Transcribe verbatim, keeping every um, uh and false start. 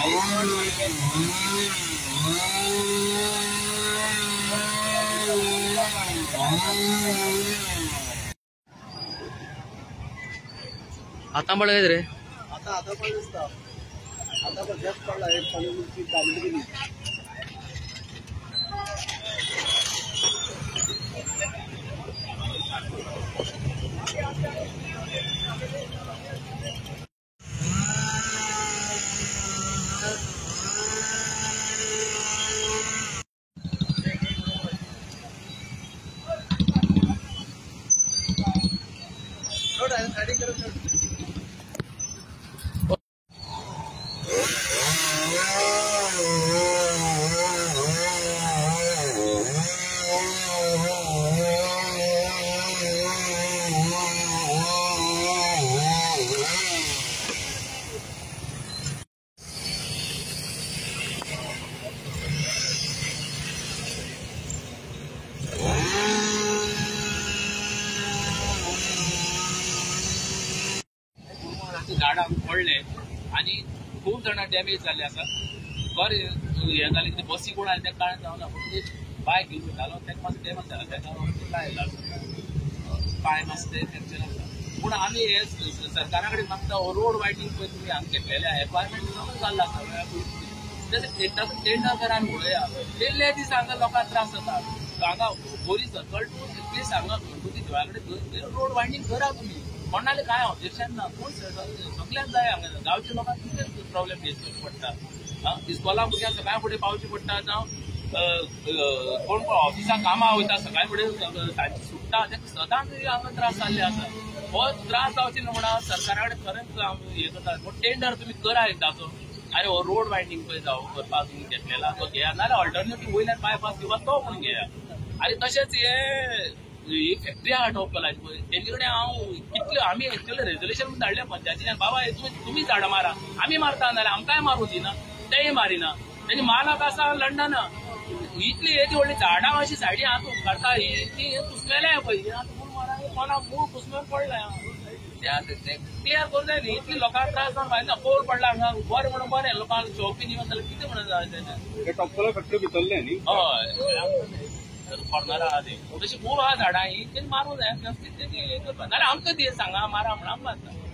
आता पडले रे आता आता पण दिसता आता पण जास्त पडला आहे पाणी दाबली गेली साइडिंग करो झाडां पडले आणि खूप जण डॅमेज झाले आसा बरे हे जाले की बसी कोण आले त्या कारण जावना फक्त बायक घेऊन घालो त्याक मातसो डॅमेज जाला त्याका लायला पाय मातशे फ्रॅक्चर आसा पूण आमी हे सरकारा कडेन मागता हो रोड वायडनींग पळय तुमी हांगा केल्लेले एनवायरमेंट समज जाल्लो आसा टेंडर टेंडर करा पळया पयले दीस हांगा लोकांक त्रास जाता हांगा बोरी सकल टू प्लीज हांगा गणपती देवळा कडेन रोड वायडनींग करा तुमी कोणाले काय ऑब्जेक्शन ना कोण सगळ्यांक जाय हांगा गांवच्या लोकांक कितें प्रॉब्लेम फेस करचो पडटा इस्कॉला भुरग्यांक सकाळी फुडें पावचें पडटा जावं कोण कोण ऑफिसाक कामां वयता सकाळी फुडें सांजची सुट्टा ताका सदांच हांगा त्रास जाल्ले आसा हो त्रास जावचे न्हू म्हणून सरकारा कडेन खरेंच हे करता पूण टेंडर तुमी करा एकदाचो अरे हो रोड वायडनींग पळय जावं करपाक तुमी घेतलेला तो घेया नाल्यार ऑल्टरनेटीव वयल्यान बायपास किंवा तो पूण घेया आनी तशेंच हे ही फॅक्टरी आहा टॉपकलाची पळय तेजे कडेन हांव कितले आमी एक्चुअली रेजोल्युशन धाडलें पंचायतीन बाबा तुमी झाडां मारा आमी मारता नाल्यार आमकांय मारूं दिना तेय मारिना तेणी मालक आसा लंडन इतली येदी व्हडली झाडां अशी सायडीन हातून काडटा ही ती कुसमेल्या पळय मूळ मारा कोणा मूळ कुसमेल पडल्या क्लियर करूं जाय न्ही इतली लोकांक त्रास जावन भायना पोल पडला हांगा बरें म्हणून बरें लोकांक शॉपीन येवन जाल्यार कितें म्हणून जाय तेजें टॉपकला फॅक्टरी भितरले न्ही हय फॉर्नर आहा ते तशी खूब आहा झाडां ही तेणी मारूं जाय नाल्यार आमकां ती सांगा मारा म्हणून आमकां